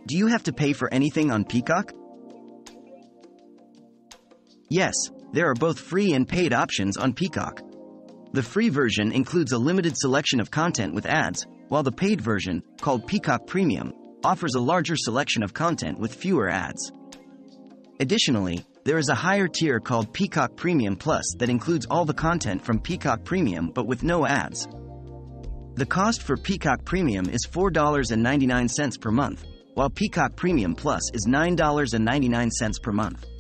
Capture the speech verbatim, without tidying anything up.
Do you have to pay for anything on Peacock? Yes, there are both free and paid options on Peacock. The free version includes a limited selection of content with ads, while the paid version, called Peacock Premium, offers a larger selection of content with fewer ads. Additionally, there is a higher tier called Peacock Premium Plus that includes all the content from Peacock Premium but with no ads. The cost for Peacock Premium is four dollars and ninety-nine cents per month, while Peacock Premium Plus is nine dollars and ninety-nine cents per month.